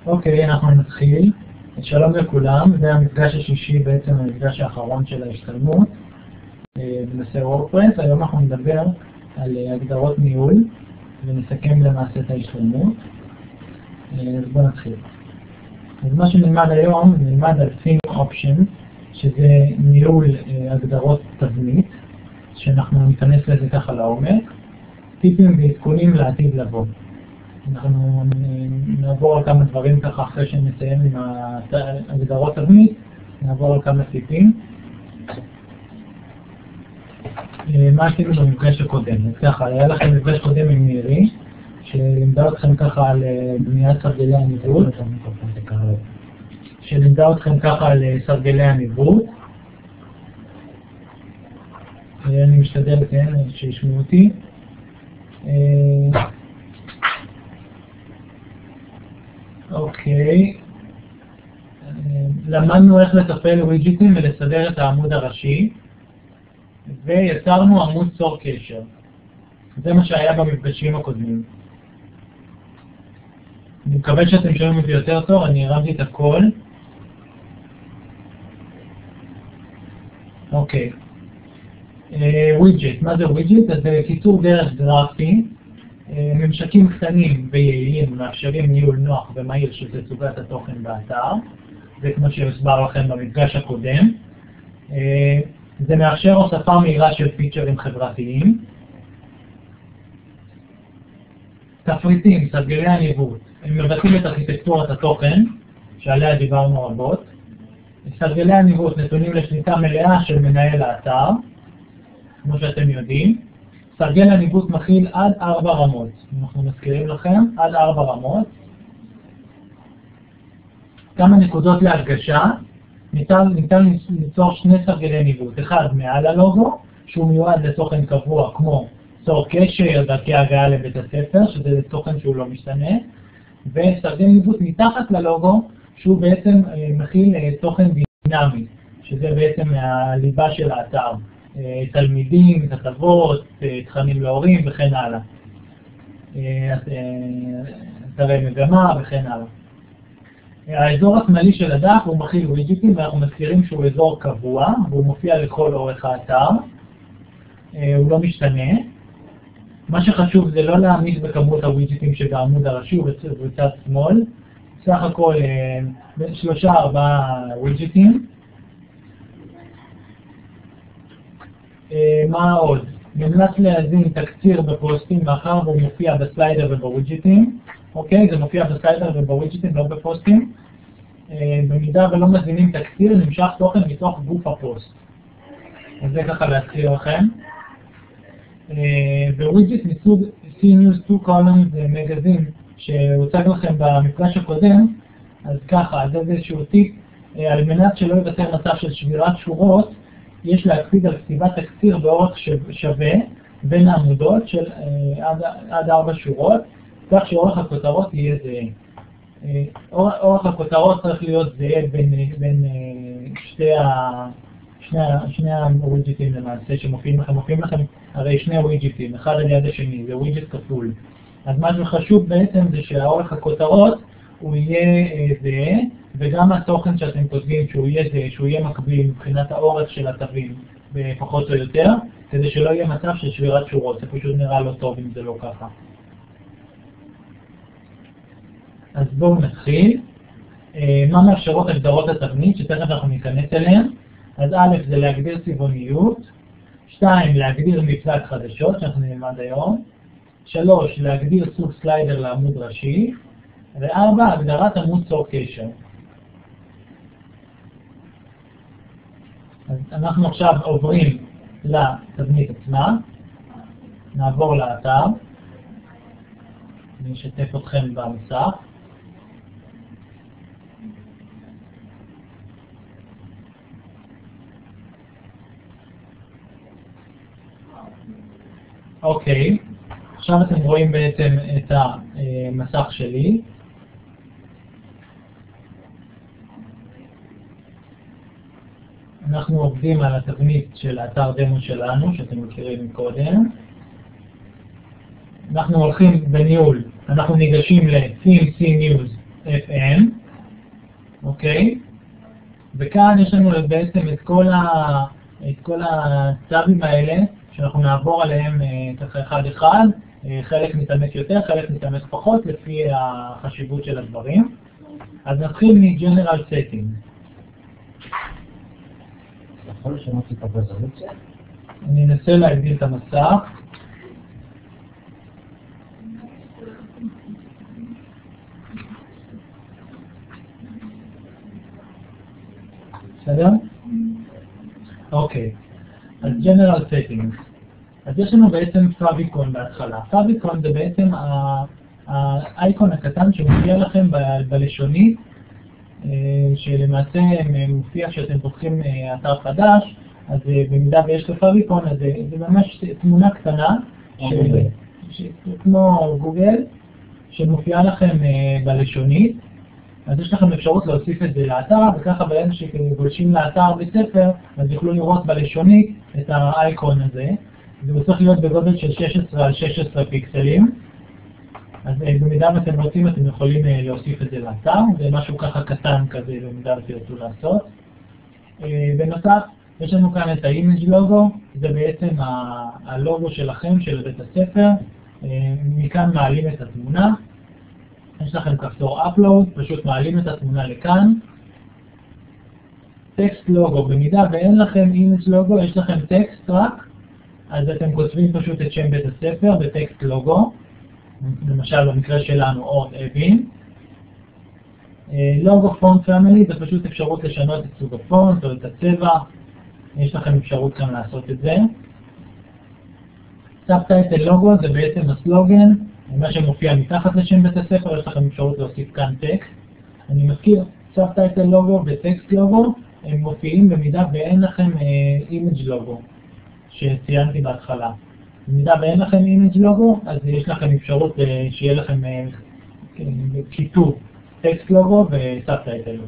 אוקיי, אנחנו נתחיל. שלום לכולם, זה המפגש השישי, בעצם המפגש האחרון של ההשתלמות בנושא וורדפרס. היום אנחנו נדבר על הגדרות ניהול ונסכם למעשה את ההשתלמות. אז בואו נתחיל. אז מה שנלמד היום, נלמד על Theme Options, שזה ניהול הגדרות תבנית, שאנחנו ניכנס לזה ככה לעומק, טיפים ועדכונים לעתיד לבוא. אנחנו נעבור על כמה דברים ככה אחרי שנסיים עם הגדרות תבנית, נעבור על כמה טיפים. מה עשינו במפגש הקודם? אז ככה, היה לכם מפגש קודם עם מירי, שלימדה אתכם ככה על בניית סרגלי הניווט, סרגלי הניווט. אני משתדל, כן, שישמעו אותי. אוקיי, למדנו איך לטפל ווידג'יטים ולסדר את העמוד הראשי, ויצרנו עמוד צור קשר. זה מה שהיה במפגשים הקודמים. אני מקווה שאתם שומעים אותי יותר טוב, אני הרמתי את הכל. אוקיי. ווידג'יט, מה זה ווידג'יט? אז זה קיצור דרך גרפי. ממשקים קטנים ויעילים מאפשרים ניהול נוח ומהיר של תצוגת התוכן באתר. זה כמו שהוסבר לכם במפגש הקודם. זה מאפשר הוספה מהירה של פיצ'רים חברתיים. תפריטים, סרגלי הניווט, הם מבטאים את ארכיטקטורת התוכן, שעליה דיברנו רבות. סרגלי הניווט נתונים לשליטה מלאה של מנהל האתר, כמו שאתם יודעים. סרגל הניווט מכיל עד 4 רמות. אנחנו מזכירים לכם, עד 4 רמות. כמה נקודות להדגשה. ניתן ליצור 2 סרגלי ניווט. אחד מעל הלוגו, שהוא מיועד לתוכן קבוע, כמו צור קשר, דרכי הגעה לבית הספר, שזה תוכן שהוא לא משתנה. וסרגל ניווט מתחת ללוגו, שהוא בעצם מכיל תוכן דינמי, שזה בעצם הליבה של האתר. תלמידים, כתבות, תכנים להורים וכן הלאה. אתרי מגמה וכן הלאה. האזור השמאלי של הדף הוא מכיל ווידג'יטים, ואנחנו מזכירים שהוא אזור קבוע, והוא מופיע לכל אורך האתר. הוא לא משתנה. מה שחשוב זה לא להעמיס בכמות הווידג'יטים שבעמוד הראשי ובצד שמאל. סך הכל 3-4 ווידג'יטים. מה עוד? מומלץ להזין תקציר בפוסטים מאחר והוא מופיע בסליידר ובווידג'יטים. אוקיי, זה מופיע בסליידר ובווידג'יטים, לא בפוסטים. במידה ולא מזינים תקציר, נמשך תוכן מתוך גוף הפוסט. אז זה ככה להזכיר לכם. בווידג'יט מסוג C-News 2 Columns מגזין שהוצג לכם במפגש הקודם, אז ככה, אז איזשהו טיפ, על מנת שלא ייווצר מצב של שבירת שורות, יש להקפיד על כתיבת תקציר באורך שווה בין העמודות של עד 4 שורות, כך שאורך הכותרות יהיה זהה. אורך הכותרות צריך להיות זהה בין שני הווידג'יטים למעשה שמופיעים לכם. מופיעים לכם הרי 2 ווידג'יטים, אחד על יד השני, זה ווידג'יט כפול. אז מה שחשוב בעצם זה שהאורך הכותרות הוא יהיה זהה, וגם התוכן שאתם כותבים שהוא יהיה זהה, שהוא יהיה מקביל מבחינת האורך של התווים בפחות או יותר, כדי שלא יהיה מצב של שבירת שורות. זה פשוט נראה לא טוב אם זה לא ככה. אז בואו נתחיל. מה מאפשרות הגדרות התבנית שתכף אנחנו ניכנס אליהן? אז א' זה להגדיר צבעוניות, 2 להגדיר מפלט חדשות שאנחנו נלמד היום, 3 להגדיר סוג סליידר לעמוד ראשי, ו4 הגדרת עמוד צור קשר. אז אנחנו עכשיו עוברים לתבנית עצמה, נעבור לאתר, אני אשתף אתכם במסך. אוקיי, עכשיו אתם רואים בעצם את המסך שלי. אנחנו עובדים על התבנית של האתר דמו שלנו, שאתם מכירים קודם. אנחנו הולכים בניהול, אנחנו ניגשים ל-Theme C-News FM, אוקיי? וכאן יש לנו בעצם את כל הצאבים האלה, שאנחנו נעבור עליהם ככה אחד אחד, חלק מתאמץ יותר, חלק מתאמץ פחות, לפי החשיבות של הדברים. אז נתחיל מ-General Setting. יכול לשנות את הרזולוציה? אני אנסה להגדיל את המסך. בסדר? אוקיי. אז General Settings. אז יש לנו בעצם פאביקון בהתחלה. פאביקון זה בעצם האייקון הקטן שמופיע לכם בלשונית, שלמעשה מופיע כשאתם פותחים אתר חדש, אז במידה ויש לו פאביקון, אז זה ממש תמונה קטנה, כמו גוגל, שמופיעה לכם בלשונית. אז יש לכם אפשרות להוסיף את זה לאתר, וככה בהם שגולשים לאתר בספר, אז יוכלו לראות בלשונית את האייקון הזה. זה צריך להיות בגודל של 16 על 16 פיקסלים. אז במידה ואתם רוצים, אתם יכולים להוסיף את זה לאתר. זה משהו ככה קטן כזה, במידה ותרצו לעשות. בנוסף, יש לנו כאן את ה-Image Logo. זה בעצם הלוגו שלכם, של בית הספר. מכאן מעלים את התמונה. יש לכם כפתור Upload, פשוט מעלים את התמונה לכאן. טקסט לוגו, במידה ואין לכם Image Logo, יש לכם טקסט רק, אז אתם כותבים פשוט את שם בית הספר בטקסט לוגו, למשל במקרה שלנו אורט אבין. לוגו פונט פמילי זה פשוט אפשרות לשנות את סוג הפונט או את הצבע, יש לכם אפשרות כאן לעשות את זה. סאבטייטל לוגו זה בעצם הסלוגן, מה שמופיע מתחת לשם בית הספר, יש לכם אפשרות להוסיף כאן טקסט. אני מזכיר, סאבטייטל לוגו וטקסט לוגו הם מופיעים במידה ואין לכם אימג' לוגו שציינתי בהתחלה. במידה ואין לכם אימג' לוגו, אז יש לכם אפשרות שיהיה לכם כיתוב טקסט לוגו וסאבטייטל לוגו.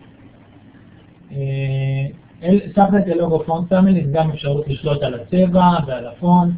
סאבטייטל לוגו פונט פמילי זה גם אפשרות לשלוט על הצבע ועל הפונט.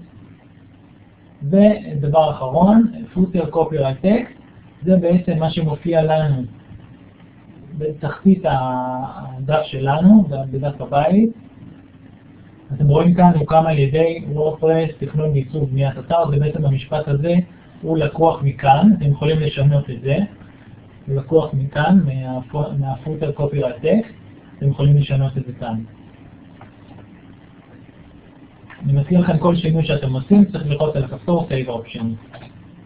ודבר אחרון, פוטר קופירייט טקסט, זה בעצם מה שמופיע לנו בתחתית הדף שלנו, בדף הבית. אתם רואים כאן, הוקם על ידי וורדפרס, תכנון ועיצוב בניית אתר, זה בעצם המשפט הזה, הוא לקוח מכאן, אתם יכולים לשנות את זה, הוא לקוח מכאן, מהפוטר קופירייט טקסט, אתם יכולים לשנות את זה כאן. אני מזכיר לכם כל שינוי שאתם עושים, צריך ללחוץ על הכפתור Save Options.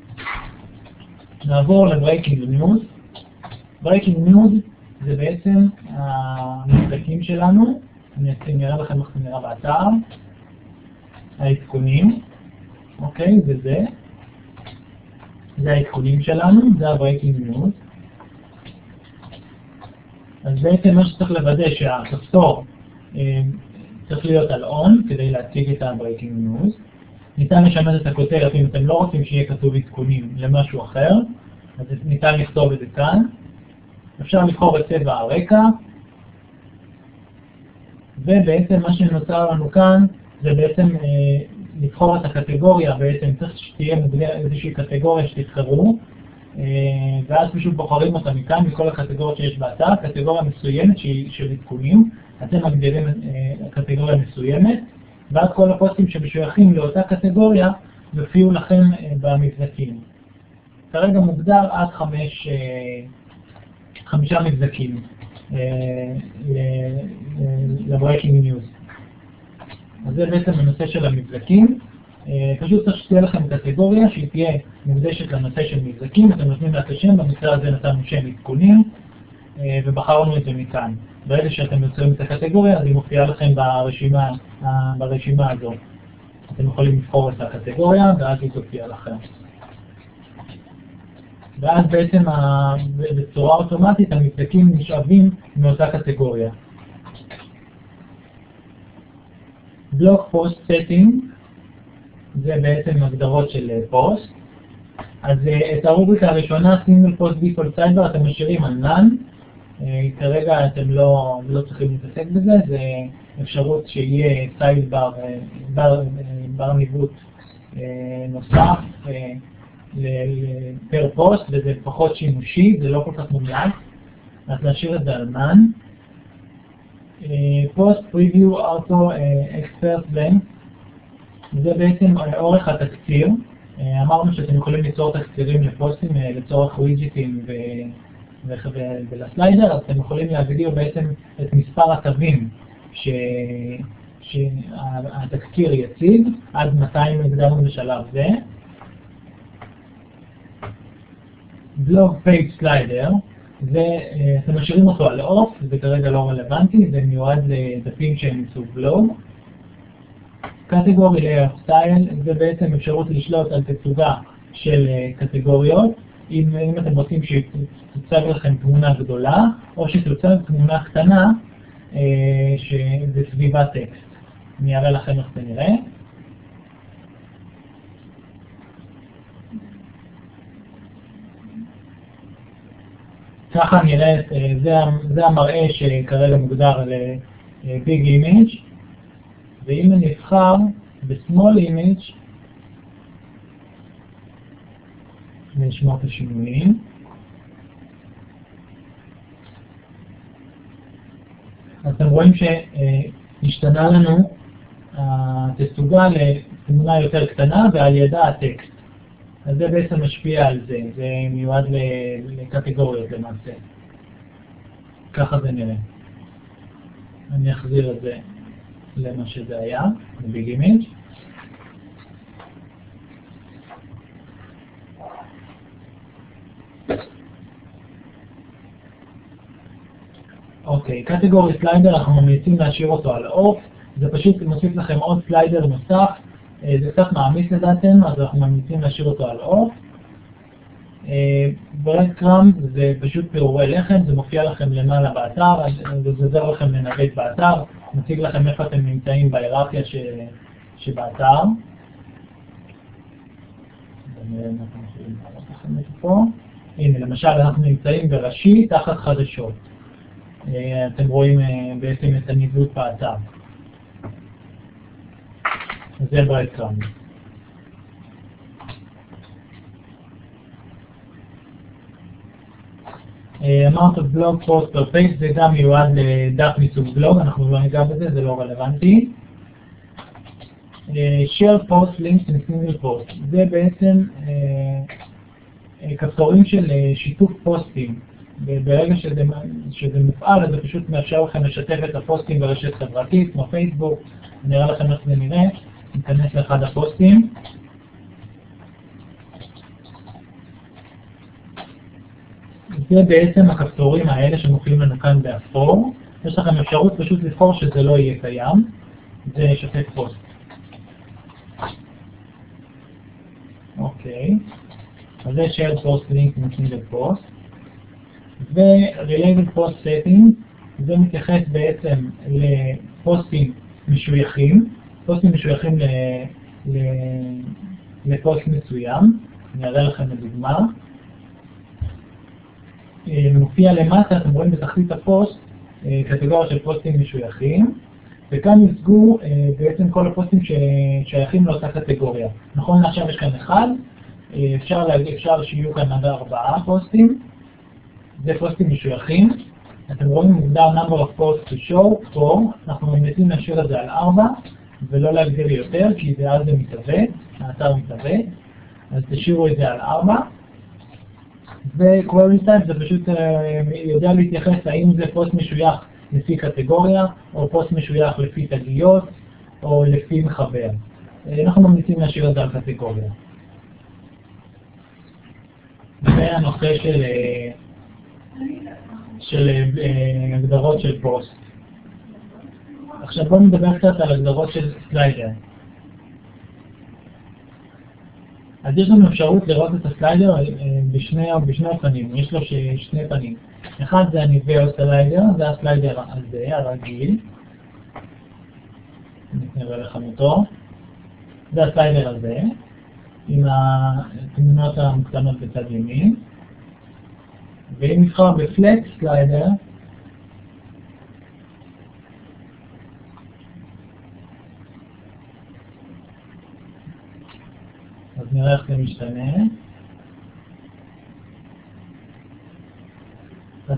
נעבור ל-Breaking News. Breaking News זה בעצם המבדקים שלנו. אני אראה לכם איך זה נראה באתר. העדכונים. אוקיי, וזה. זה העדכונים שלנו, זה ה-Breaking News. אז בעצם מה שצריך לוודא שהכפתור צריך להיות על on כדי להציג את ה-Breaking News. ניתן לשנות את הכותרת אם אתם לא רוצים שיהיה כתוב עדכונים למשהו אחר, אז ניתן לכתוב את זה כאן. אפשר לבחור את צבע הרקע, ובעצם מה שנוצר לנו כאן זה בעצם לבחור את הקטגוריה, בעצם צריך שתהיה איזושהי קטגוריה שתבחרו, ואז פשוט בוחרים אותה מכאן, מכל הקטגוריות שיש באתר, קטגוריה מסוימת שהיא של עדכונים, אתם מגדירים קטגוריה מסוימת, ואז כל הפוסטים שמשויכים לאותה קטגוריה יופיעו לכם במבזקים. כרגע מוגדר עד 5 מבזקים ל-Breaking News. אז זה בעצם הנושא של המבזקים. פשוט צריך שתהיה לכם קטגוריה שהיא תהיה מוקדשת לנושא של מבזקים, אתם נותנים לה את השם, במקרה הזה נתנו שם עדכונים, ובחרנו את זה מכאן. ברגע שאתם יוצרים את הקטגוריה, אז היא מופיעה לכם ברשימה הזו. אתם יכולים לבחור את הקטגוריה, ואז היא תופיע לכם. ואז בעצם בצורה אוטומטית המבזקים נשאבים מאותה קטגוריה. בלוג פוסט סטינג, זה בעצם הגדרות של פוסט. אז את הרובריקה הראשונה, סינגל פוסט דיפולט סיידבר, אתם משאירים על none. כרגע אתם לא צריכים להתעסק בזה, זה אפשרות שיהיה סיידבר, בר ניווט נוסף פר פוסט, וזה פחות שימושי, זה לא כל כך מומלץ, אז להשאיר את זה על מן. פוסט פריוויו אוטו אקספרט לנג' זה בעצם אורך התקציר. אמרנו שאתם יכולים ליצור תקצירים לפוסטים לצורך ווידג'טים ולסליידר, אז אתם יכולים להגדיר בעצם את מספר התווים שהתקציר יציג, עד 200 הגדרנו בשלב זה. בלוג פייג' סליידר, אתם משאירים אותו על אוף, זה כרגע לא רלוונטי, זה מיועד לדפים שהם מסוג בלוג. קטגורי layout style זה בעצם אפשרות לשלוט על תצוגה של קטגוריות, אם אתם רוצים שתוצג לכם תמונה גדולה, או שתוצג תמונה קטנה בסביבת טקסט. אני אראה לכם איך זה נראה. ככה נראה, זה המראה שכרגע מוגדר ל-Big Image, ואם אני אבחר ב-Small Image, נשמע את השינויים. אז אתם רואים שהשתנה לנו התצוגה לתמונה יותר קטנה ועל ידה הטקסט. אז זה בעצם משפיע על זה, זה מיועד לקטגוריות למעשה. ככה זה נראה. אני אחזיר את זה למה שזה היה, ב-Big Image. אוקיי, קטגורי סליידר, אנחנו ממליצים להשאיר אותו על אוף, זה פשוט מוסיף לכם עוד סליידר נוסף, זה קצת מעמיס לדעתנו, אז אנחנו ממליצים להשאיר אותו על אוף. ברדקראמב זה פשוט פירורי לחם, זה מופיע לכם למעלה באתר, זה עוזר לכם לנווט באתר, מציג לכם איפה אתם נמצאים בהיררכיה שבאתר. הנה, למשל אנחנו נמצאים בראשי תחת חדשות. אתם רואים בעצם את הניווט באתר. זה ברדקראמב. amount of blog post per page זה גם מיועד לדף מסוג בלוג, אנחנו לא ניגע בזה, זה לא רלוונטי. share post links in single post זה בעצם כפתורים של שיתוף פוסטים. ברגע שזה מופעל, אז זה פשוט מאפשר לכם לשתף את הפוסטים ברשת חברתית, כמו פייסבוק. נראה לכם איך זה נראה, ניכנס לאחד הפוסטים. זה בעצם הכפתורים האלה שמופיעים לנו כאן באפור. יש לכם אפשרות פשוט לבחור שזה לא יהיה קיים. זה ישתף פוסט. אוקיי. אז זה share post link in single post. ו-related post setting, זה מתייחס בעצם לפוסטים משויכים. פוסטים משויכים לפוסט מסוים. אני אראה לכם לדוגמה. מופיע למטה, אתם רואים בתחתית הפוסט, קטגוריה של פוסטים משויכים, וכאן יוצגו בעצם כל הפוסטים ששייכים לאותה קטגוריה. נכון, עכשיו יש כאן אחד, אפשר שיהיו כאן עד 4 פוסטים, זה פוסטים משויכים. אתם רואים מוגדר number of posts to show, 4, אנחנו ממליצים להשאיר את זה על 4, ולא להגדיר יותר, כי זה אז זה מתעוות, האתר מתעוות, אז תשאירו את זה על 4. ו-query type זה פשוט יודע להתייחס האם זה פוסט משוייך לפי קטגוריה, או פוסט משוייך לפי תגיות, או לפי מחבר. אנחנו ממליצים להשאיר את זה על קטגוריה. זה הנושא של הגדרות של פוסט. עכשיו בואו נדבר קצת על הגדרות של סליידר. אז יש לנו אפשרות לראות את הסליידר בשני אופנים, יש לו שני פנים. אחד זה הניבוי סליידר, זה הסליידר הזה, הרגיל. נראה לכם אותו. זה הסליידר הזה, עם התמונות המוקטנות בצד ימין. ואם נבחר בפלט סליידר, אז נראה איך זה משתנה.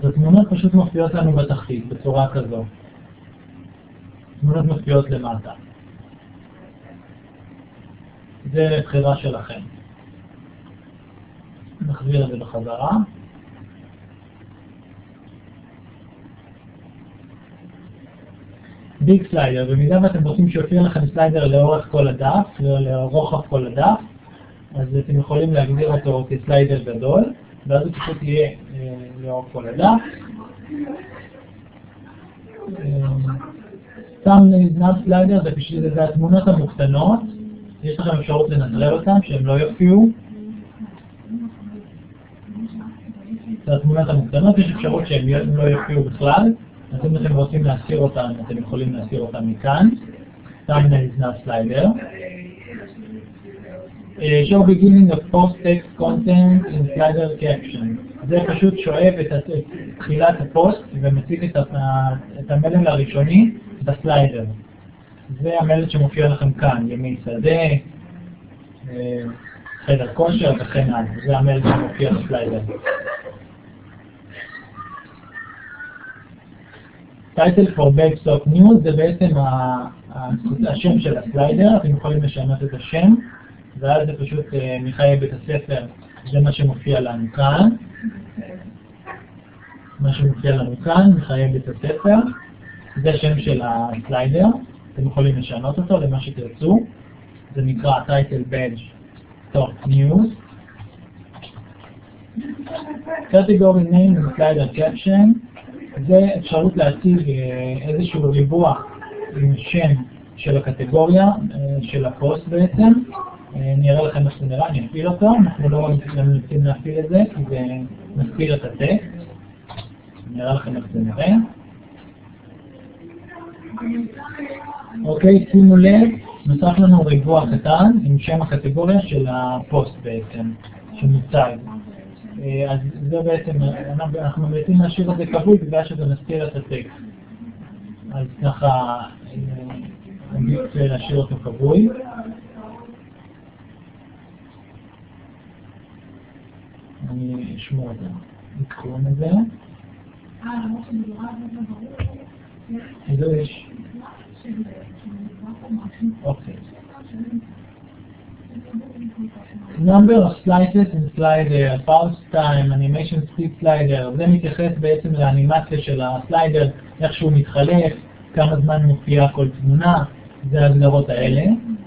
התמונות פשוט מופיעות לנו בתחתית, בצורה כזו. תמונות מופיעות למטה. זה לבחירה שלכם. נחזיר את זה בחזרה. ביג סליידר, במידה ואתם רוצים שיופיע לכם סליידר לאורך כל הדף, לרוחב כל הדף, אז אתם יכולים להגדיר אותו כסליידר גדול, ואז הוא פשוט יהיה לאורך כל הדף. סתם נזנב סליידר זה פשוט זה התמונות המוקטנות, יש לכם אפשרות לנטרל אותם שהם לא יופיעו. זה התמונות המוקטנות, יש אפשרות שהם לא יופיעו בכלל, אז אם אתם רוצים להסיר אותם, אתם יכולים להסיר אותם מכאן. סתם נזנב סליידר. show beginning of post text content in slider caption. זה פשוט שואב את תחילת הפוסט ומציג את המלל הראשוני בסליידר. זה המלל שמופיע לכם כאן, ימי שדה, חדר כושר וכן הלאה. זה המלל שמופיע בסליידר. title for Babsock News זה בעצם השם של הסליידר, אתם יכולים לשנות את השם. ואז זה פשוט מחיי בית הספר, זה מה שמופיע לנו כאן. מה שמופיע לנו כאן, מחיי בית הספר. זה השם של הסליידר, אתם יכולים לשנות אותו למה שתרצו. זה נקרא title badge top news. category name ו-slider caption. זה אפשרות להציג איזשהו ריבוע עם שם של הקטגוריה, של הפוסט בעצם. אני אראה לכם איך זה נראה, אני אפעיל אותו, אנחנו לא ממליצים להפעיל את זה כי זה מסביר את הטקסט. אני אראה לכם איך זה נראה. אוקיי, שימו לב, נוסף לנו ריבוע קטן עם שם הקטגוריה של הפוסט בעצם, שמוצג. אז זה בעצם, אנחנו ממליצים להשאיר את זה קבוי בגלל שזה מסביר את הטקסט. אז ככה, אני רוצה להשאיר אותו קבוי. אני אשמור את העדכון הזה. זה יש. אוקיי. Number of slices in slider, pause time, animation speed slider, זה מתייחס בעצם לאנימציה של הסליידר, איך שהוא מתחלף, כמה זמן מופיע כל תמונה, זה ההגדרות האלה.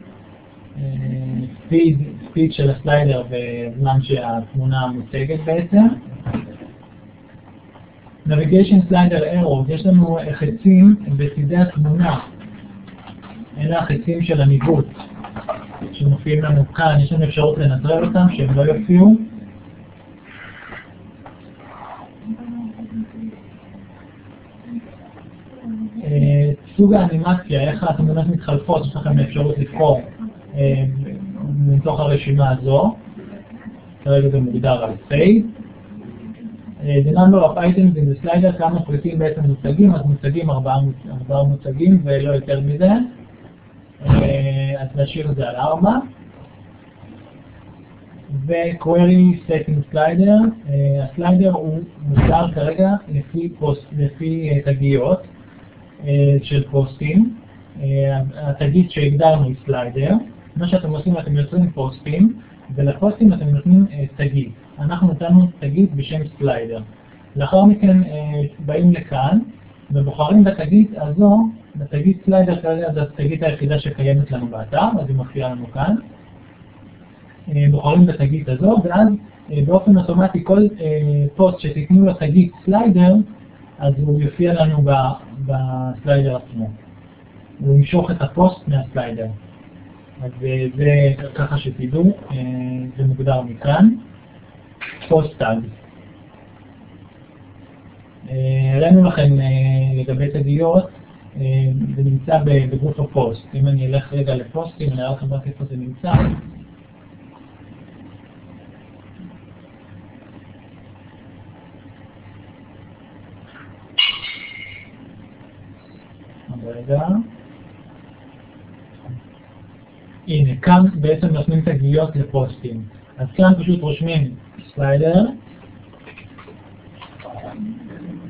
ספיד של הסליידר בזמן שהתמונה מוצגת בעצם. Navigation Slider Arrow, יש לנו חצים בצדי התמונה. אלה החצים של הניווט שמופיעים לנו כאן, יש לנו אפשרות לנטרל אותם שהם לא יופיעו. סוג האנימציה, איך התמונות מתחלפות, יש לכם אפשרות לבחור מתוך הרשימה הזו. כרגע זה מוגדר על Fade. The number of items in the slider, כמה פריטים בעצם מוצגים, אז מוצגים 4 מוצגים ולא יותר מזה. אז נשאיר את זה על 4. ו-Query Setting Slider, הסליידר הוא מוגדר כרגע לפי תגיות של פוסטים. התגית שהגדרנו היא סליידר. מה שאתם עושים, אתם יוצרים פוסטים, ולפוסטים אתם נותנים תגית. אנחנו נתנו תגית בשם סליידר. לאחר מכן באים לכאן, ובוחרים בתגית הזו, בתגית סליידר כרגע זו התגית היחידה שקיימת לנו באתר, אז היא מופיעה לנו כאן. בוחרים בתגית הזו, ואז באופן אוטומטי כל פוסט שתיתנו לו תגית סליידר, אז הוא יופיע לנו בסליידר עצמו. הוא ימשוך את הפוסט מהסליידר. אז זה ככה שתדעו, זה מוגדר מכאן. פוסט טאג. הראינו לכם לגבי תגיות, זה נמצא בגוף הפוסט. אם אני אלך רגע לפוסטים, אני אראה לכם רק איפה זה נמצא. רגע. הנה, כאן בעצם נותנים תגיות לפוסטים. אז כאן פשוט רושמים סליידר.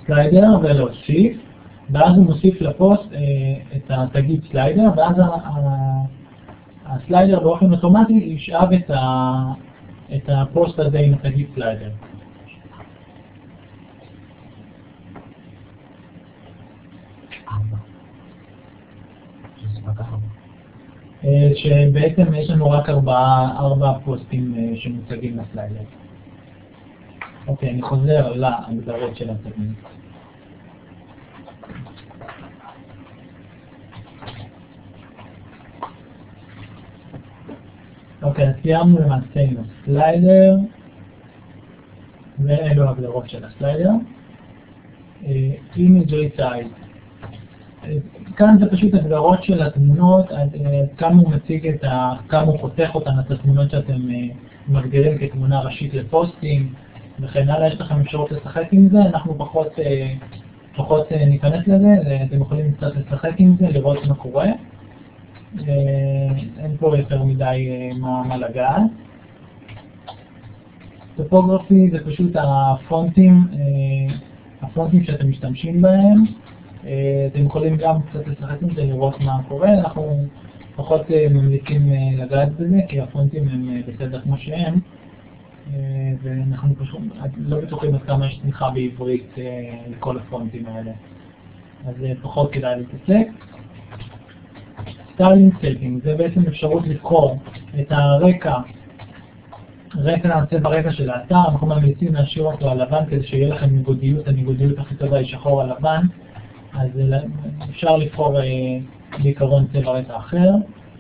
סליידר ולהוסיף, ואז הוא מוסיף לפוסט את התגיד סליידר, ואז הסליידר באופן אוטומטי ישאב את הפוסט הזה עם התגיד סליידר. שבעצם יש לנו רק 4 פוסטים שמוצגים לסליידר. אוקיי, אני חוזר להגדרות של התבנית. אוקיי, אז סיימנו למעשה עם הסליידר, ואלו ההגדרות של הסליידר. Image Resize. כאן זה פשוט הגדרות של התמונות, כמה הוא מציג כמה הוא חותך אותן, את התמונות שאתם מגדירים כתמונה ראשית לפוסטים, וכן הלאה. יש לכם אפשרות לשחק עם זה, אנחנו פחות ניכנס לזה, אתם יכולים קצת לשחק עם זה, לראות מה קורה. אין פה יותר מדי מה לגעת. טופוגרפי זה פשוט הפונטים שאתם משתמשים בהם. אתם יכולים גם קצת לשחק עם זה, לראות מה קורה. אנחנו פחות ממליצים לגעת בזה, כי הפונטים הם בסדר כמו שהם, ואנחנו פשוט לא בטוחים עד כמה יש תמיכה בעברית לכל הפונטים האלה. אז פחות כדאי להתעסק. סטיילינג סטייטינג זה בעצם אפשרות לבחור את הרקע נעשה ברקע של האתר. אנחנו ממליצים להשאיר אותו על לבן כדי שיהיה לכם ניגודיות, הניגודיות הכי טובה היא שחור על לבן, אז אפשר לבחור בעיקרון צבע רקע אחר.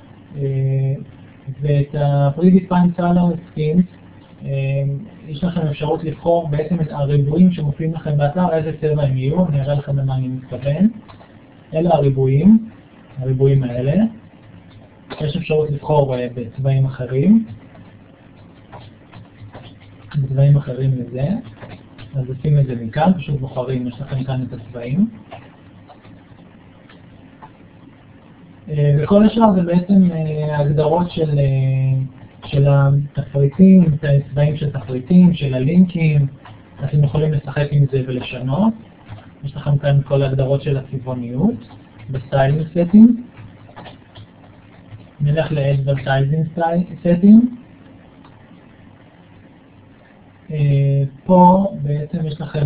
ואת ה-Predefined Color Schemes יש לכם אפשרות לבחור בעצם את הריבועים שמופיעים לכם באתר, איזה צבע הם יהיו. אני אראה לכם למה אני מתכוון. אלה הריבועים האלה. יש אפשרות לבחור בצבעים אחרים. לזה. אז עושים את זה מכאן, פשוט בוחרים, יש לכם כאן את הצבעים. וכל השאר זה בעצם הגדרות של התפריטים, את הצבעים של תפריטים, של הלינקים. אתם יכולים לשחק עם זה ולשנות. יש לכם כאן כל ההגדרות של הצבעוניות. בסטיילינג סטינג. נלך ל-Advertising Setting. פה בעצם יש לכם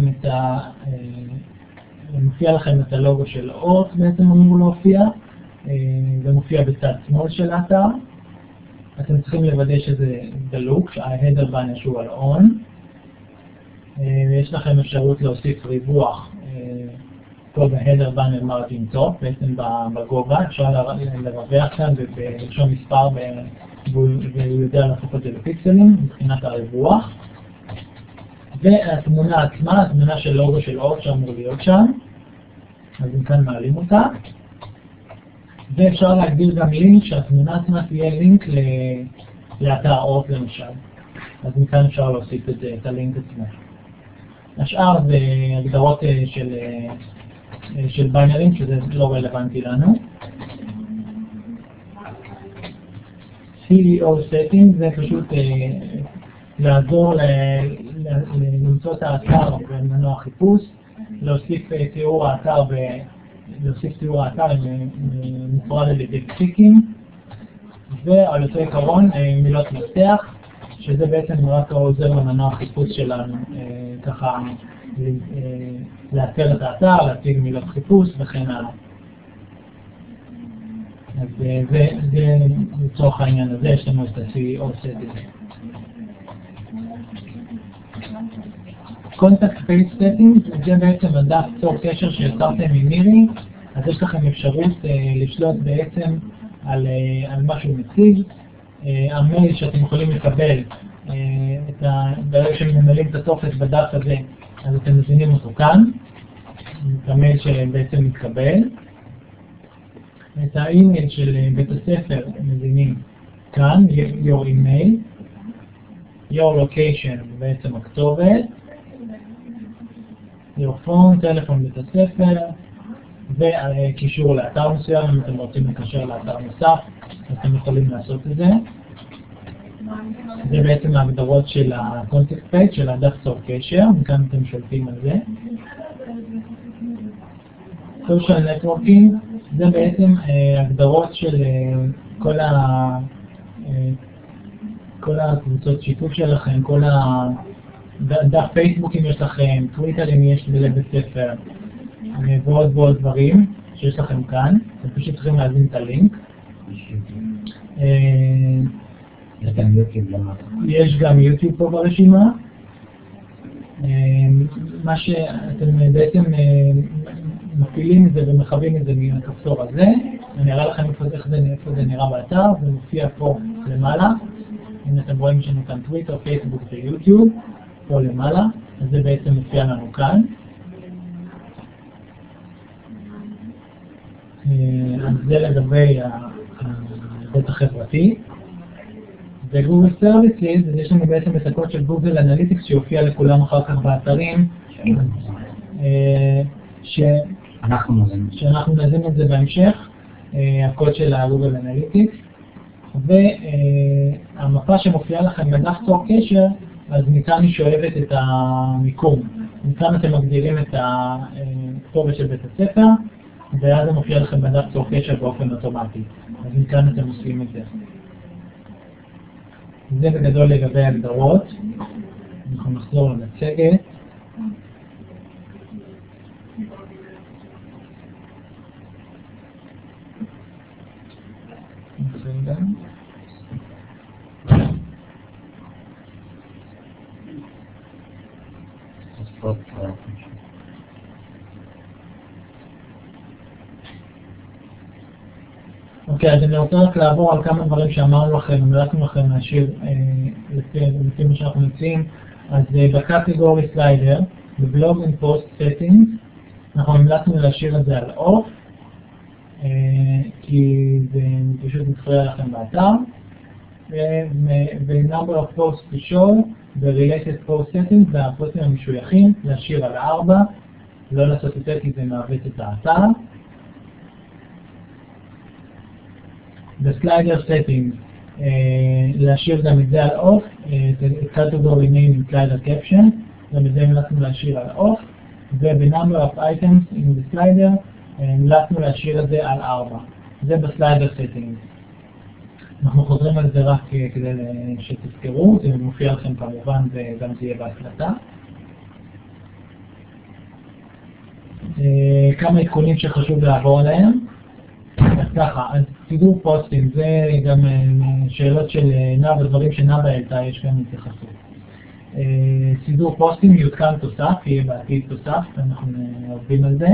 מופיע לכם את הלוגו של אורט, בעצם אמור להופיע, זה מופיע בצד שמאל של האתר. אתם צריכים לוודא שזה דלוק, שה-Header Banner שהוא על on. יש לכם אפשרות להוסיף ריווח פה ב-Header Banner Margin Top, בעצם בגובה, אפשר לרווח כאן ולרשום מספר והוא יודע להפוך את זה לפיקסלים מבחינת הריווח. והתמונה עצמה, התמונה של לוגו של אורט שאמור להיות שם, אז מכאן מעלים אותה. ואפשר להגדיר גם לינק, שהתמונה עצמה תהיה לינק לאתר אורט למשל. אז מכאן אפשר להוסיף את הלינק עצמו. השאר זה הגדרות של ביינרים, שזה לא רלוונטי לנו. CEO Setting זה פשוט לעזור למצוא את האתר במנוע חיפוש, להוסיף תיאור האתר עם מפרד על ידי קליקים, ועל אותו עיקרון מילות מפתח, שזה בעצם רק עוזר למנוע חיפוש שלנו, ככה לאתר את האתר, להציג מילות חיפוש וכן הלאה. אז זה לצורך העניין הזה, יש לנו את ה-CEO Setting. Contact Page Settings, זה בעצם הדף צור קשר שיצרתם עם מירי, אז יש לכם אפשרות לשלוט בעצם על מה שהוא מציג. המייל שאתם יכולים לקבל, ברגע שממלאים את הטופס בדף הזה, אז אתם מזינים אותו כאן, את המייל שבעצם מתקבל. את האימייל של בית הספר מזינים כאן, your email, your location, בעצם הכתובת, your phone, טלפון בית הספר, וקישור לאתר מסוים. אם אתם רוצים לקשר לאתר נוסף, אתם יכולים לעשות את זה. זה בעצם ההגדרות של ה-Contact Page, של הדף צור קשר, מכאן אתם שולטים על זה. סושיאל נטוורקינג זה בעצם הגדרות של כל הקבוצות שיתוף שלכם, כל דף פייסבוק אם יש לכם, טוויטר אם יש לבית ספר, ועוד דברים שיש לכם כאן. אתם פשוט צריכים להזין את הלינק. יש גם יוטיוב פה ברשימה. מה שאתם בעצם מפעילים את זה ומחבים את זה מהכפתור הזה. אני אראה לכם איפה זה נראה באתר, זה מופיע פה למעלה. אם אתם רואים שיש לנו כאן טוויטר, פייסבוק ויוטיוב, פה למעלה, אז זה בעצם מופיע לנו כאן. אז זה לגבי ההיבט החברתי. וגוגל סרוויסס, יש לנו בעצם את הקוד של גוגל אנליטיקס שיופיע לכולם אחר כך באתרים, שאנחנו נזין את זה בהמשך, הקוד של הגוגל אנליטיקס. והמפה שמופיעה לכם בדף צור קשר, אז מכאן היא שואבת את המיקום. מכאן אתם מגדירים את הכתובת של בית הספר, ואז זה מופיע לכם בדף צור קשר באופן אוטומטי. אז מכאן אתם עושים את זה. זה בגדול לגבי הגדרות. אנחנו נחזור למצגת. אוקיי, אז אני רוצה רק לעבור על כמה דברים שאמרנו לכם, המלצנו לכם להשאיר לפי מה שאנחנו מציעים. אז בקטגורי סליידר, בבלוג and post settings, אנחנו המלצנו להשאיר את זה על off, כי זה פשוט מפריע לכם באתר. ו-number of posts to show, ב-related post settings, והפוסטים המשויכים, להשאיר על 4, לא לעשות יותר כי זה מעוות את האתר. בסליידר settings, להשאיר גם את זה על off, category name עם slider caption, גם את זה המלצנו להשאיר על off, וב-number of items in the slider, המלצנו להשאיר את זה על 4. זה בסליידר settings. אנחנו חוזרים על זה רק כדי שתזכרו, זה מופיע לכם כמובן וגם זה יהיה בהקלטה. כמה עדכונים שחשוב לעבור עליהם. אז ככה, אז סידור פוסטים, זה גם שאלות של נאווה, דברים שנאווה העלתה, יש גם התייחסות. סידור פוסטים יותקן תוסף, יהיה בעתיד תוסף, אנחנו עובדים על זה,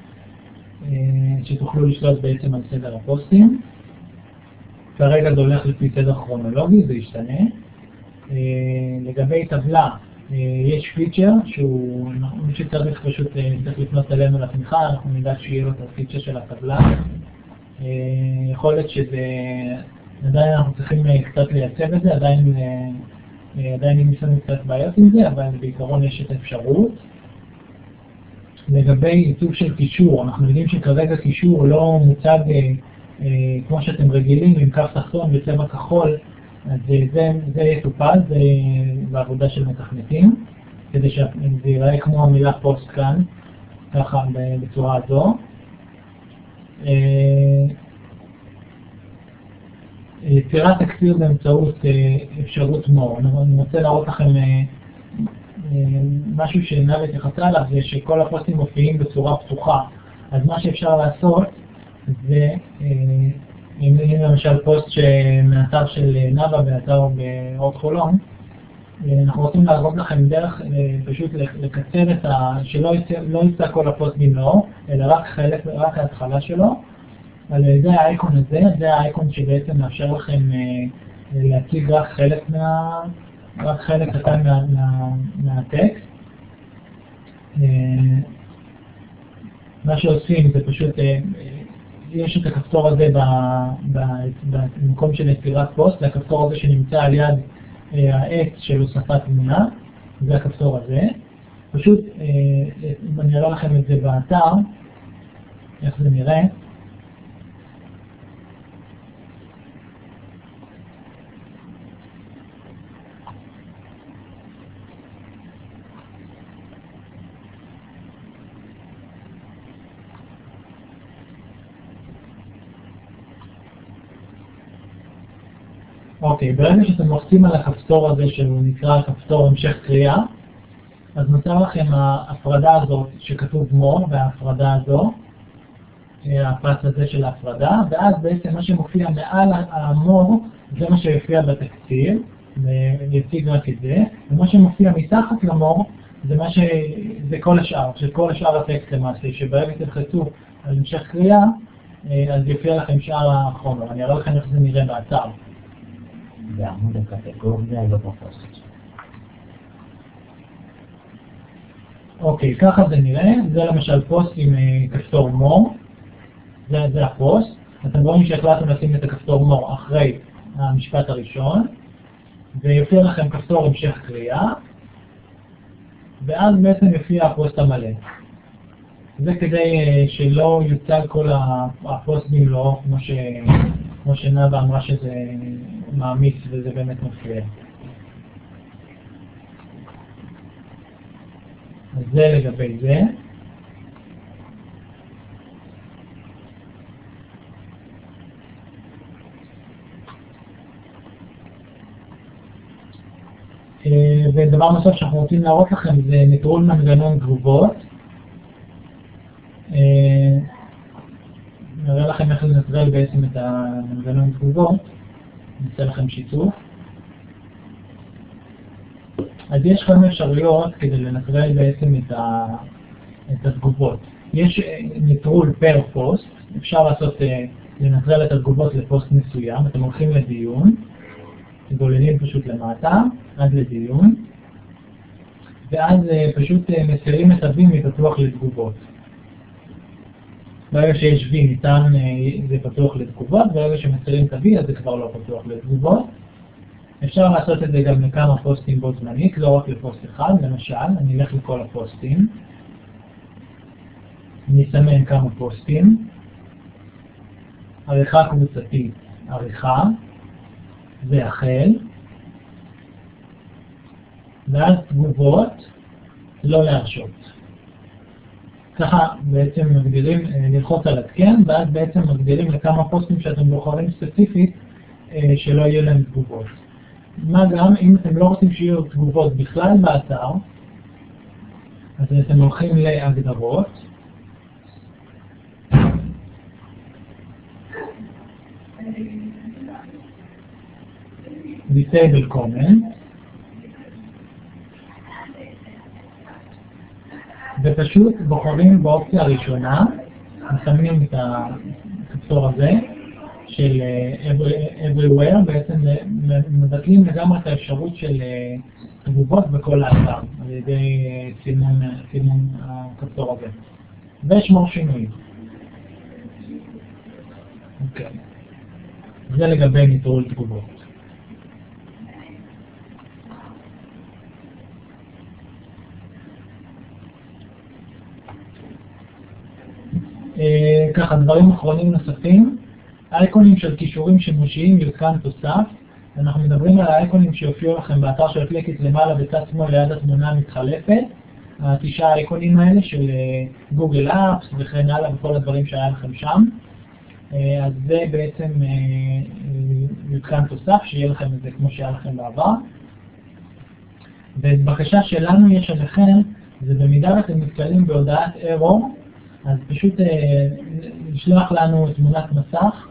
שתוכלו לשלוט בעצם על סדר הפוסטים. כרגע זה הולך לפי סדר כרונולוגי, זה ישתנה. לגבי טבלה, יש פיצ'ר שהוא, מי שצריך פשוט צריך לפנות אלינו לתמיכה, אנחנו נדע שיהיה לו את הפיצ'ר של הטבלה. יכול להיות שזה, עדיין אנחנו צריכים קצת לייצב את זה, עדיין יש לנו קצת בעיות עם זה, אבל בעיקרון יש את האפשרות. לגבי עיצוב של קישור, אנחנו יודעים שכרגע קישור לא מוצג כמו שאתם רגילים עם קו תחתון בצבע כחול, אז זה יטופל, זה בעבודה של מתכנתים, כדי שזה ייראה כמו המילה פוסט כאן, ככה בצורה הזו. יצירת תקציר באמצעות אפשרות מור. אני רוצה להראות לכם משהו שנאווה התייחסה עליו, זה שכל הפוסטים מופיעים בצורה פתוחה. אז מה שאפשר לעשות זה, אם למשל פוסט מהאתר של נאווה באתר באורט חולון, אנחנו רוצים להראות לכם דרך פשוט לקצר את שלא יצא כל הפוסט במלואו, אלא רק ההתחלה שלו. על ידי האייקון הזה, זה האייקון שבעצם מאפשר לכם להציג רק חלק קטן מהטקסט. מה שעושים זה פשוט, יש את הכפתור הזה במקום של יצירת פוסט, זה הכפתור הזה שנמצא על יד העץ של הוספת תמונה, זה הכפתור הזה. פשוט, אני אראה לכם את זה באתר, איך זה נראה. אוקיי, ברגע שאתם לוחצים על הכפתור הזה שהוא נקרא כפתור המשך קריאה, אז נוצר לכם ההפרדה הזאת שכתוב more וההפרדה הזו, הפס הזה של ההפרדה, ואז בעצם מה שמופיע מעל המור זה מה שיופיע בתקציר, ויציג רק את זה, ומה שמופיע מתחת למור זה כל השאר, כל השאר הטקסט למעשה, שברגע תלחצו על המשך קריאה, אז יופיע לכם שאר החומר. אני אראה לכם איך זה נראה באתר. בעמוד הקטגוריה לא בפוסט. אוקיי, ככה זה נראה. זה למשל פוסט עם כפתור מור. זה הפוסט. אתם רואים שהחלטנו לשים את הכפתור מור אחרי המשפט הראשון, ויופיע לכם כפתור המשך קריאה, ואז בעצם יופיע הפוסט המלא. זה כדי שלא יוצג כל הפוסט במלואו, כמו שנאווה אמרה שזה מעמיס וזה באמת מפריע. אז זה לגבי זה. ודבר נוסף שאנחנו רוצים להראות לכם זה נטרול מנגנון תגובות. נראה לכם איך לנטרל בעצם את המנגנון תגובות. נעשה לכם שיתוף. אז יש כמה אפשרויות כדי לנטרל בעצם את התגובות. יש נטרול פר פוסט. אפשר לנטרל את התגובות לפוסט מסוים. אתם הולכים לדיון. גוללים פשוט למטה, עד לדיון, ואז פשוט מסירים את ה-V מפתוח לתגובות. ברגע שיש V ניתן, זה פתוח לתגובות, ברגע שמסירים את ה-V אז זה כבר לא פתוח לתגובות. אפשר לעשות את זה גם לכמה פוסטים בו זמנית, לא רק לפוסט אחד. למשל, אני אלך לכל הפוסטים, אני אסמן כמה פוסטים, עריכה קבוצתית, עריכה, זה החל, ואז תגובות, לא להרשות. ככה בעצם מגדירים, ללחוץ על עדכן, ואז בעצם מגדירים לכמה פוסטים שאתם בוחרים ספציפית שלא יהיו להם תגובות. מה גם, אם אתם לא רוצים שיהיו תגובות בכלל באתר, אז אתם הולכים להגדרות, Disable Comment, ופשוט בוחרים באופציה הראשונה, מסמנים את הכפתור הזה של Everywhere, בעצם מבטלים לגמרי את האפשרות של תגובות בכל האתר על ידי סימון הכפתור הזה, ושמור שינוי. אוקיי. זה לגבי נטרול תגובות. ככה, דברים אחרונים נוספים. אייקונים של קישורים שימושיים יותקן תוסף. אנחנו מדברים על האייקונים שיופיעו לכם באתר של קליקית למעלה בצד שמאל ליד התמונה המתחלפת. 9 האייקונים האלה של גוגל אפס וכן הלאה וכל הדברים שהיה לכם שם. אז זה בעצם יותקן תוסף, שיהיה לכם את זה כמו שהיה לכם בעבר. ובקשה שלנו יש עליכם, זה במידה ואתם נתקלים בהודעת error, אז פשוט לשלוח לנו תמונת מסך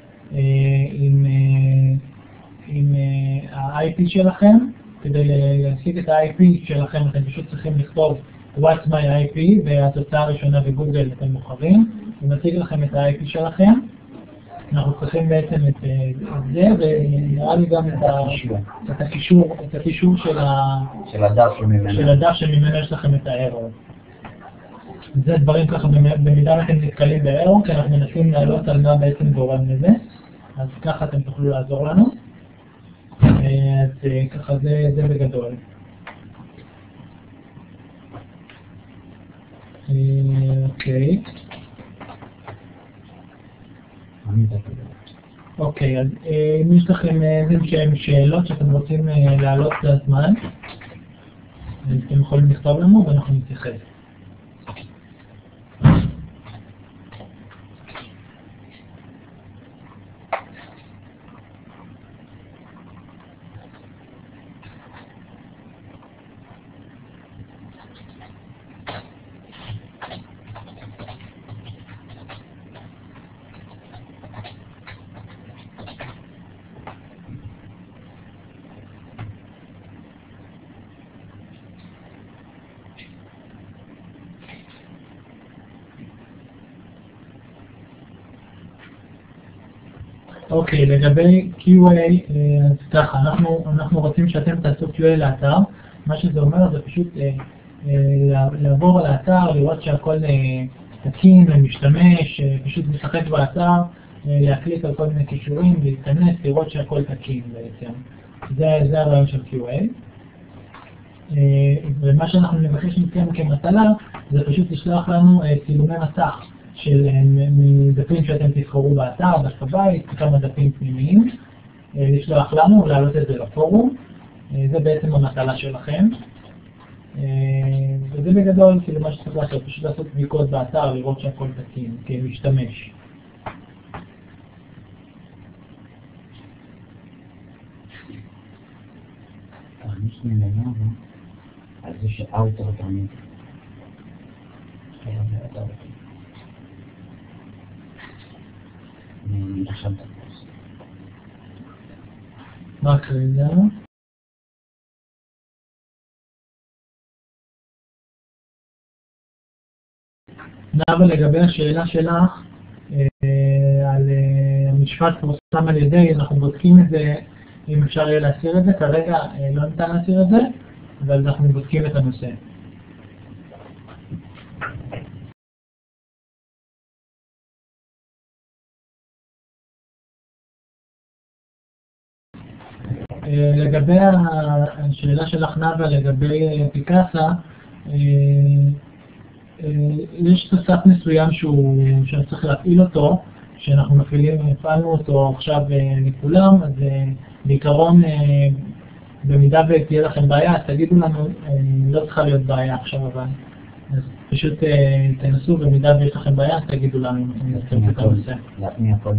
עם ה-IP שלכם. כדי להשיג את ה-IP שלכם אתם פשוט צריכים לכתוב What's my IP, והתוצאה הראשונה בגוגל אתם בוחרים, ונציג לכם את ה-IP שלכם. אנחנו צריכים בעצם את זה, ונראה לי גם את הקישור של הדף שממנו יש לכם את הארור. זה דברים ככה, במידה אתם נתקלים בארור, כי אנחנו מנסים לעלות על מה בעצם גורם לזה, אז ככה אתם תוכלו לעזור לנו. אז ככה זה בגדול. אוקיי. אוקיי, אז אם יש לכם איזשהם שאלות שאתם רוצים להעלות לזמן, אתם יכולים לכתוב לנו ואנחנו נתייחס. אוקיי, לגבי QA, אז ככה, אנחנו רוצים שאתם תעשו QA לאתר. מה שזה אומר זה פשוט לעבור על האתר, לראות שהכל תקין למשתמש, פשוט לשחק באתר, להקליק על כל מיני קישורים, להיכנס, לראות שהכל תקין בעצם. זה הרעיון של QA. ומה שאנחנו נבקש מכם כמטלה, זה פשוט לשלוח לנו צילומי מסך של מדפים שאתם תבחרו באתר, דף הבית, כמה דפים פנימיים, לשלוח לנו ולהעלות את זה לפורום. זה בעצם המטלה שלכם. וזה בגדול כאילו מה שצריך לעשות, פשוט לעשות בדיקות באתר, לראות שהכל תקין כמשתמש. תרגיש ממנו על זה שאוטו תמיד חייב להיות אוטו. אני עכשיו תפוס. רק רגע. נאווה, לגבי השאלה שלך על המשפט פורסם על ידי, אנחנו בודקים את זה, אם אפשר יהיה להסיר את זה. כרגע לא ניתן להסיר את זה, אבל אנחנו בודקים את הנושא. לגבי השאלה שלך נאווה לגבי פיקאסה, יש תוסף מסוים שאני צריך להפעיל אותו, שאנחנו הפעלנו אותו עכשיו לכולם, אז בעיקרון במידה ותהיה לכם בעיה, אז תגידו לנו, לא צריכה להיות בעיה עכשיו אבל, אז פשוט תנסו, במידה ויש לכם בעיה, אז תגידו לנו, נצטרך את הנושא. להטמיע הכל.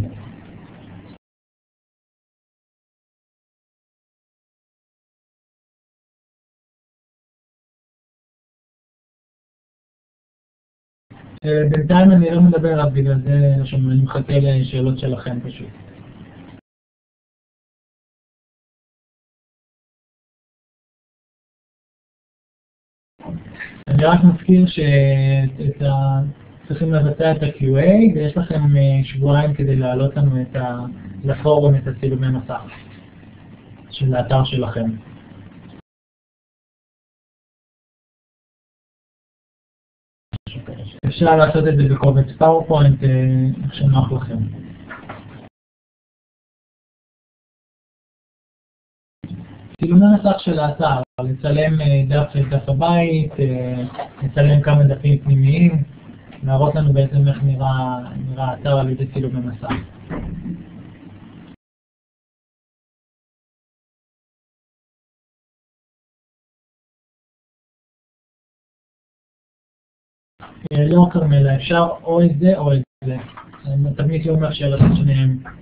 בינתיים אני לא מדבר עליו, בגלל זה אני מחכה לשאלות שלכם פשוט. אני רק מזכיר שצריכים לבצע את ה-QA, ויש לכם שבועיים כדי להעלות לנו לפורום את הצילומי מסך של האתר שלכם. אפשר לעשות את זה בקובץ פאורפוינט, איך שנוח לכם. צילומי מסך של האתר, לצלם דף הבית, לצלם כמה דפים פנימיים, להראות לנו בעצם איך נראה האתר על ידי צילומי מסך. לא כרמלה, אפשר או את זה או את זה. תמיד לא מאפשר את שניהם.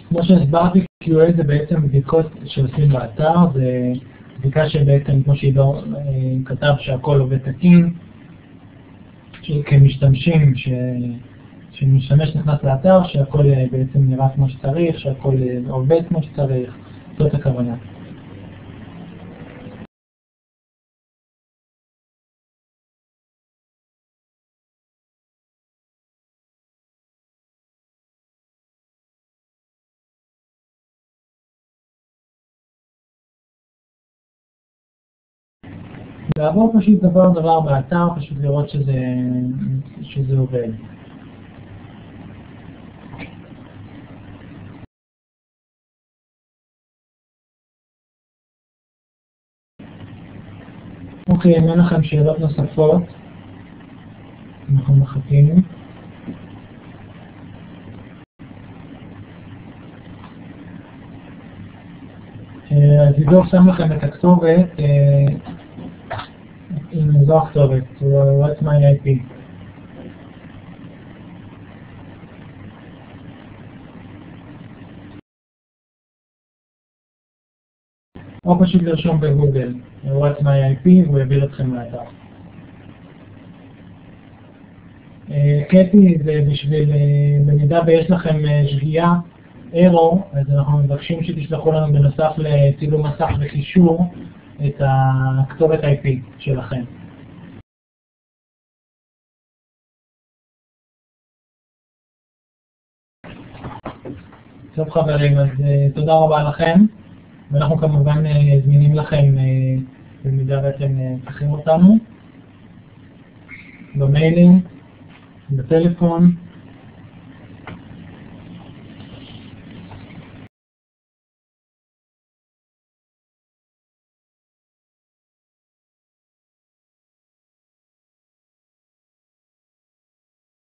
כמו שהסברתי, QA זה בעצם בדיקות שעושים באתר, זה בדיקה שבעצם, כמו שעידו כתב, שהכל עובד תקין, כמשתמשים, שמשתמש נכנס לאתר, שהכל בעצם נראה כמו שצריך, שהכל עובד כמו שצריך, זאת הכוונה. לעבור פשוט דבר באתר, פשוט לראות שזה עובד. אוקיי, אם אין לכם שאלות נוספות, אנחנו מחכים. אז עידו שם לכם את הכתובת, אם זו הכתובת, What's my IP. או פשוט לרשום בגוגל What's my IP והוא יביא אתכם לאתר. קטי, זה בשביל, במידה ויש לכם שגיאה, error, אז אנחנו מבקשים שתשלחו לנו בנוסף לצילום מסך וקישור את הכתובת IP שלכם. טוב חברים, אז תודה רבה לכם, ואנחנו כמובן זמינים לכם במידה ואתם צריכים אותנו, במיילים, בטלפון.